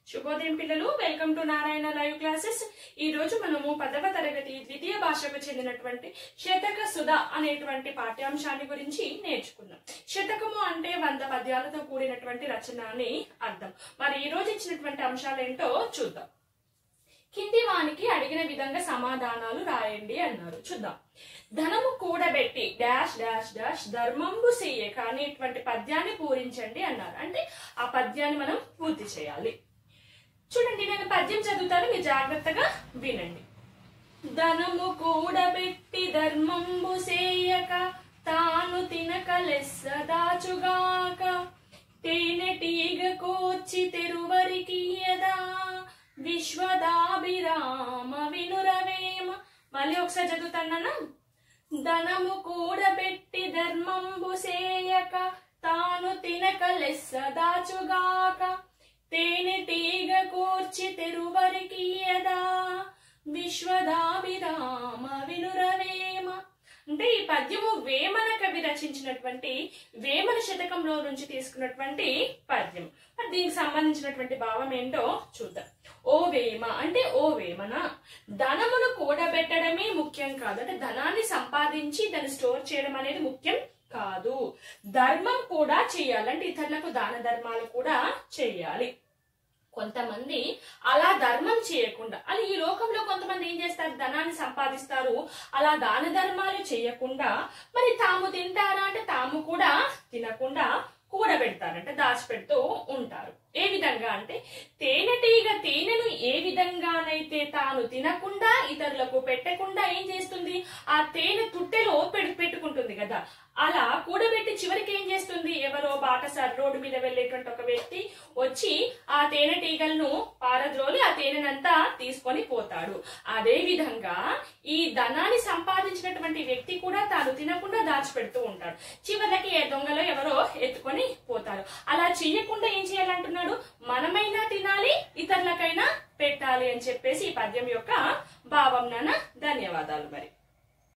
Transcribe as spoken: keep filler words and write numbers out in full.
శుభోదయం పిల్లలు, welcome to Narayana live classes. ఈ రోజు మనము పదవ తరగతి ద్వితీయ భాషకు చెందినటువంటి శతక సుధ అనేటువంటి పాఠ్యాంశాన్ని గురించి నేర్చుకుందాం. శతకము అంటే వంద పద్యాలతో కూడినటువంటి రచన అని అర్థం. మరి ఈ రోజు ఇచ్చినటువంటి అంశాలు ఏంటో చూద్దాం. కింది వానికి అడిగిన విధంగా సమాధానాలు రాయండి అన్నారు. చూద్దాం. ధనము కూడబెట్టి డాష్ డాష్ డాష్ ధర్మంబు చెయ్యక అనేటువంటి పద్యాన్ని పూరించండి అన్నారు. అంటే ఆ పద్యాన్ని మనం పూర్తి చేయాలి. చూడండి, నేను పద్యం చదువుతాను, మీరు జాగ్రత్తగా వినండి. ధనము కూడబెట్టి ధర్మంబు చేయక తాను తినక లెస్స దాచుగాక తేనెటీగ కోర్చి తెరువరికి యదా విశ్వదాభిరామ వినురవేమ. మళ్ళీ ఒకసారి చదువుతాను. ధనము కూడబెట్టి ధర్మంబు చేయక తాను తినక లెస్స దాచుగాక తేనెటీగ కోర్చి తెరువరికి యదా విశ్వదాభిరామ వినురవేమ. అంటే ఈ పద్యము వేమన కవి రచించినటువంటి వేమన శతకంలో నుంచి తీసుకున్నటువంటి పద్యం. మరి దీనికి సంబంధించినటువంటి భావం ఏంటో చూద్దాం. ఓ వేమ అంటే ఓ వేమన, ధనమును కూడబెట్టడమే ముఖ్యం కాదు. అంటే ధనాన్ని సంపాదించి దాన్ని స్టోర్ చేయడం అనేది ముఖ్యం కాదు. ధర్మం కూడా చేయాలి. అంటే ఇతరులకు దాన ధర్మాలు కూడా చేయాలి. కొంతమంది అలా ధర్మం చేయకుండా, అలా ఈ లోకంలో కొంతమంది ఏం చేస్తారు, ధనాన్ని సంపాదిస్తారు, అలా దాన ధర్మాలు చేయకుండా మరి తాము తింటారా అంటే తాము కూడా తినకుండా కూడబెడతారంటే దాచిపెడుతూ ఉంటారు. ఏ విధంగా అంటే తేనెటీగ తేనెను ఏ విధంగానైతే తాను తినకుండా ఇతరులకు పెట్టకుండా ఏం చేస్తుంది, ఆ తేనె తుట్టెలో పెట్టుకుంటుంది కదా, అలా కూడబెట్టి చివరికి ఏం చేస్తుంది, ఎవరో బాటసారి రోడ్డు మీద వెళ్ళేటువంటి ఒక వ్యక్తి వచ్చి ఆ తేనెటీగలను పారద్రోలి ఆ తేనెనంతా తీసుకొని పోతాడు. అదే విధంగా ఈ ధనాన్ని సంపాదించినటువంటి వ్యక్తి కూడా తాను తినకుండా దాచిపెడుతూ ఉంటాడు. చివరికి ఏ దొంగలో ఎవరో ఎత్తుకొని పోతారు. అలా చెయ్యకుండా ఏం చేయాలంటున్నాడు, మనమైనా తినాలి, ఇతరులకైనా పెట్టాలి అని చెప్పేసి ఈ పద్యం యొక్క భావం. నాన్న ధన్యవాదాలు. మరి